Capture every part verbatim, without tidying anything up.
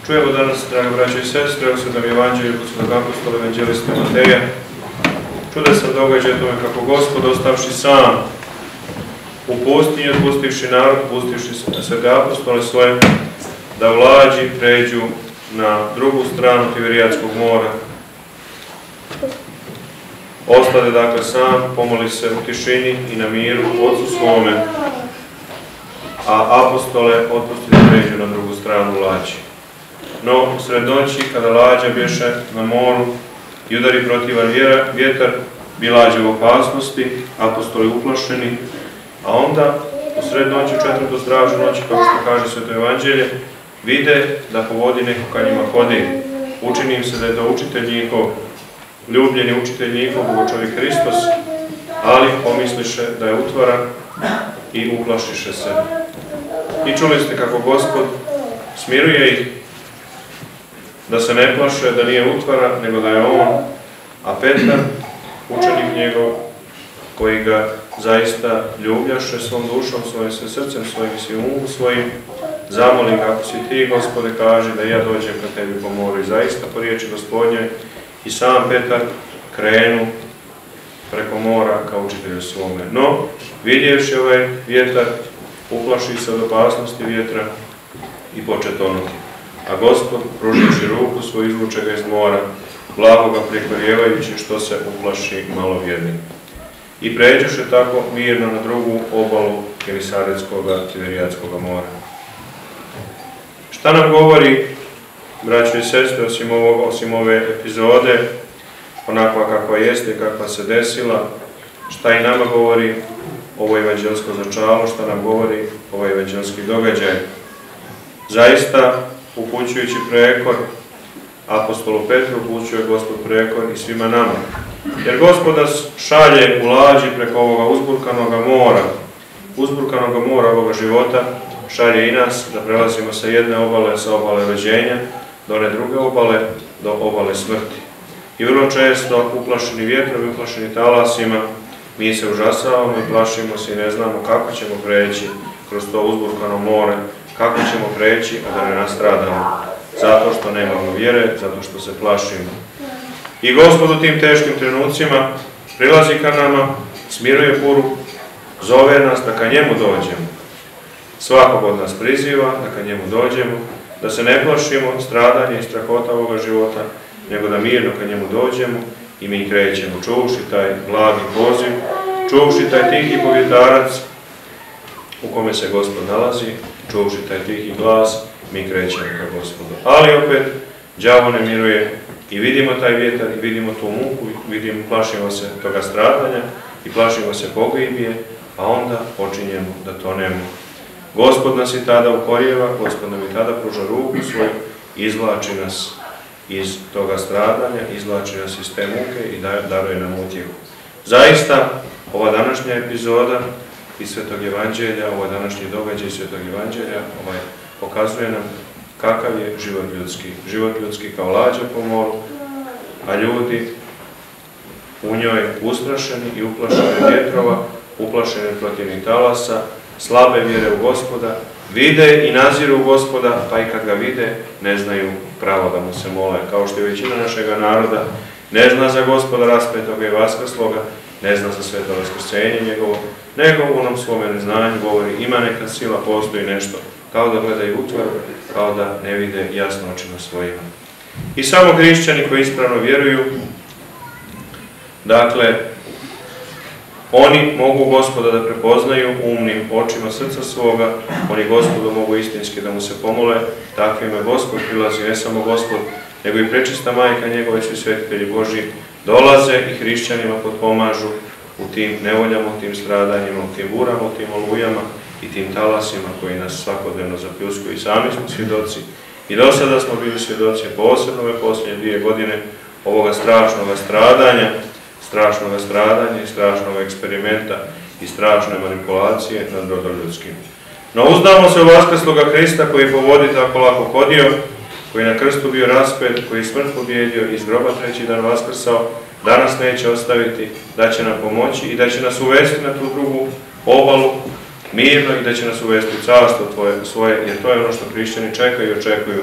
Čujemo danas, dragi braće i sestre, u Svetom Evanđelju kod Svetog apostola evanđelista Mateja, čudesan događaj tome kako Gospod, ostavši sam u pustinji, otpustivši narod, pustivši svete apostole svoje, da u lađi pređu na drugu stranu Tiberijadskog mora. Ostade dakle sam, pomoli se u tišini i na miru Otcu svome, a apostole otpusti da pređu na drugu stranu lađi. No, u sred noći, kada lađa bješe na moru i udari protivan vjetar, bi lađa u opasnosti, apostoli uplašeni, a onda u sred noći, četvrtu stražu noći, kako se kaže Sveto Evanđelje, vide da po vodi neko ka njima hodi. Učini im se da je to učitelj njihov, ljubljeni učitelj njihov, Bogočovik Hristos, ali pomisliše da je utvaran i uplašiše se. I čuli ste kako Gospod smiruje ih, da se ne plaše, da nije utvara, nego da je on, a Petar, učenik njegov, koji ga zaista ljubljaše svom dušom, svojim sve srcem, svojim svim umom svojim, zamoli kako si ti, Gospode, kaži da ja dođem ka tebi po moru. I zaista po riječi Gospodnje i sam Petar krenu preko mora ka učitelju svome. No, vidjevši ovaj vjetar, uplaši se od opasnosti vjetra i poče tonuti. A Gospod, pruživši ruku svoju, izvuče ga iz mora, blago ga prikorijevajući, što se uplaši malovjerni. I pređeše tako mirno na drugu obalu Genisaretskog Tiberijadskog mora. Šta nam govori, braćo i sestre, osim, ovog, osim ove epizode, onakva kakva jeste i kakva se desila, šta i nama govori ovo evanđelsko začalo, šta nam govori ovaj evanđelski događaj? Zaista, upućujući prekor apostolu Petru, upućuje Gospod prekor i svima nama. Jer Gospod nas šalje u lađi preko ovoga uzburkanog mora, uzburkanog mora ovoga života, šalje i nas da prelazimo sa jedne obale, sa obale rođenja, do one druge obale, do obale smrti. I vrlo često, uplašeni vjetrom i uplašeni talasima, mi se užasavamo i plašimo se i ne znamo kako ćemo preći kroz to uzburkano more, kako ćemo preći, a da ne nastradamo, zato što nemamo vjere, zato što se plašimo. I Gospod u tim teškim trenucima prilazi ka nama, smiruje buru, zove nas da ka njemu dođemo. Svakog od nas priziva da ka njemu dođemo, da se ne plašimo stradanja i strahota ovoga života, nego da mirno ka njemu dođemo i mi krećemo, čuvši taj blagi poziv, čuvši taj tihi povjetarac u kome se Gospod nalazi, čuvši taj tihi glas, mi krećemo ka Gospodu. Ali opet, đavo ne miruje i vidimo taj vjetar i vidimo tu muku, vidimo, plašimo se toga stradanja i plašimo se pogibije, a onda počinjemo da tonemo. Gospod nas i tada ukorijeva, Gospod nam i tada pruža ruku svoju, izvlači nas iz toga stradanja, izvlači nas iz te muke i daruje nam utjehu. Zaista, ova današnja epizoda iz Svetog Evanđelja, ovaj današnji događaj Svetog Evanđelja, ovaj, pokazuje nam kakav je život ljudski. Život ljudski kao lađa po moru, a ljudi u njoj ustrašeni i uplašeni vjetrova, uplašeni protivnih talasa, slabe vjere u Gospoda, vide i naziru u Gospoda, pa i kad ga vide, ne znaju pravo da mu se mole. Kao što je većina našega naroda ne zna za Gospoda raspetoga i vaskrsloga, ne zna za sveto vaskrsenje njegovo, nego u onom svome neznanju govori ima neka sila, postoji nešto, kao da gledaju utvar, kao da ne vide jasno očima svojima. I samo hrišćani koji ispravno vjeruju, dakle, oni mogu Gospoda da prepoznaju umnim očima srca svoga, oni Gospodu mogu istinski da mu se pomole, takvime Gospod prilazi, ne samo Gospod, nego i prečista majka njegove, svi svetitelji Božji, dolaze i hrišćanima potpomažu u tim nevoljama, u tim stradanjima, u tim burama, u tim olujama i tim talasima koji nas svakodnevno zapljuskuju. I sami smo svjedoci i do sada smo bili svjedoci, posebno ove posljednje dvije godine, ovoga strašnog stradanja, strašnog stradanja i strašnog eksperimenta i strašne manipulacije nad rodom ljudskim. No uzdamo se u vaskrsloga Hrista koji po vodi tako lako hodio, koji na krstu bio raspet, koji smrt pobjedio i iz groba treći dan vaskrsao, danas neće ostaviti, da će nam pomoći i da će nas uvesti na tu drugu obalu mirno i da će nas uvesti u carstvo tvoje, svoje, jer to je ono što hrišćani čekaju i očekuju.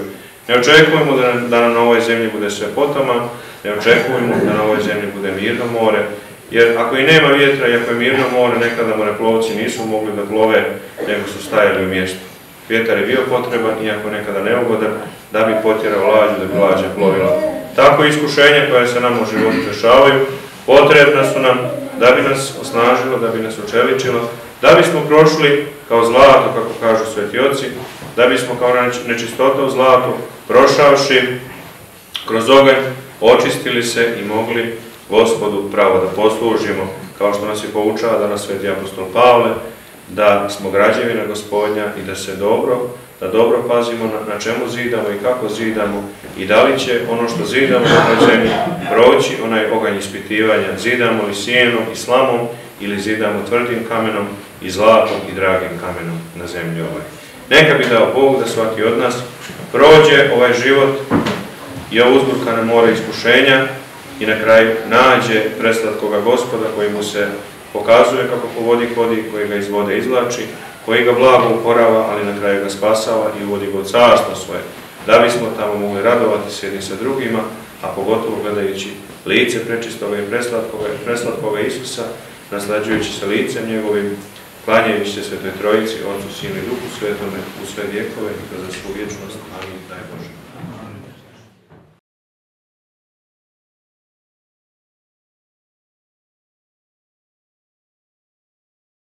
Ne očekujemo da nam, da nam na ovoj zemlji bude sve potaman, ne očekujemo da na ovoj zemlji bude mirno more, jer ako i nema vjetra i ako je mirno more, nekada moreplovci nisu mogli da plove, nego su stajali u mjestu. Vjetar je bio potreban, iako nekada neugodan, da bi potjerao lađu, da bi lađa plovila. Tako iskušenja koja se nam u životu dešavaju, potrebna su nam da bi nas osnažilo, da bi nas učeličilo, da bismo prošli kao zlato, kako kažu sveti oci, da bismo kao nečistota u zlatu, prošavši kroz oganj, očistili se i mogli Gospodu pravo da poslužimo, kao što nas je poučava danas sveti apostol Pavle, da smo građevina Gospodnja i da se dobro, da dobro pazimo na, na čemu zidamo i kako zidamo i da li će ono što zidamo na ovoj zemlji proći onaj oganj ispitivanja, zidamo li sjenom i slamom ili zidamo tvrdim kamenom i zlatom i dragim kamenom na zemlji ovoj. Neka bi dao Bog da svaki od nas prođe ovaj život i ovo uzburkano more iskušenja i na kraju nađe preslatkoga Gospoda koji mu se pokazuje kako po vodi hodi, koji ga iz vode izvlači, koji ga blago uporava, ali na kraju ga spasava i uvodi ga u carstvo svoje, da bismo tamo mogli radovati se jedni sa drugima, a pogotovo gledajući lice prečistoga i preslatkoga, preslatkoga Isusa, naslađujući se licem njegovim, klanjajući se Svetoj Trojici, Otcu, Sinu i Duhu Svetome, u sve vjekove i kroz svu vječnost. Amin. Daj Bože.